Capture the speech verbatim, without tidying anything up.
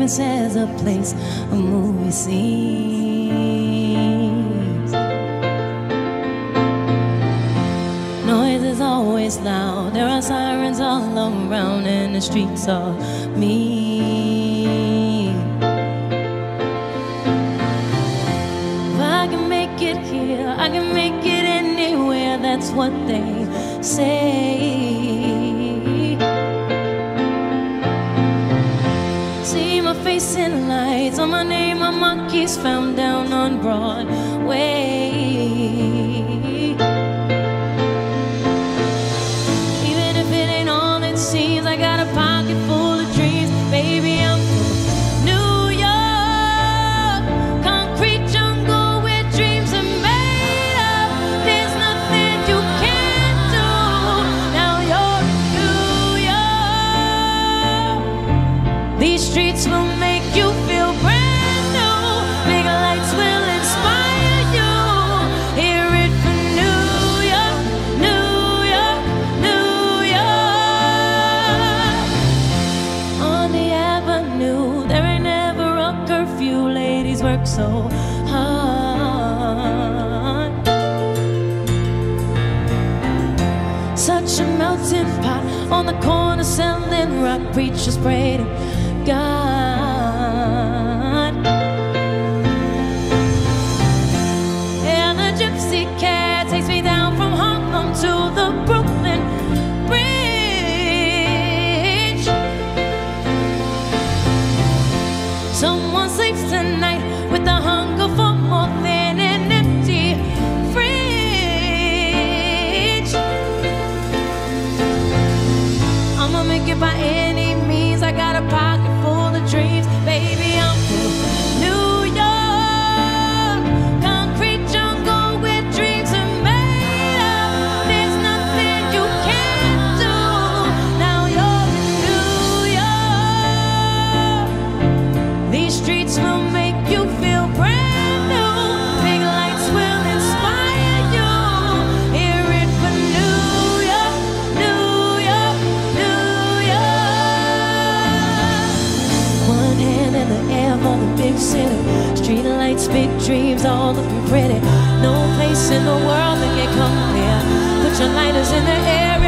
dance as a place of movie scenes. Noise is always loud, there are sirens all around, and the streets are mean. If I can make it here, I can make it anywhere, that's what they say. See my face in lights, on my name, my monkeys found down on Broadway. Even if it ain't all it seems, I got a pocket full of dreams. Baby, I'm from New York, concrete jungle where dreams are made of. There's nothing you can't do. Now you're in New York. These streets will make you feel brand new. Big lights will inspire you. Hear it for New York, New York, New York. On the avenue, there ain't never a curfew. Ladies work so hard. Such a melting pot on the corner selling rock. Preachers pray to God. And the gypsy cat takes me down from Harlem to the Brooklyn Bridge. Someone sleeps tonight with the hunger for more than an empty fridge. I'ma make it by any means, I got a pocket full of dreams. Baby, I'm from New York, concrete jungle where dreams are made of. There's nothing you can't do. Now you're in New York. These streets will make you feel brand new. Big lights will inspire you. Hear it for New York, New York, New York. One hand in the air for the big city. Street lights, big dreams, all looking pretty. No place in the world that can compare. Put your lighters in the air.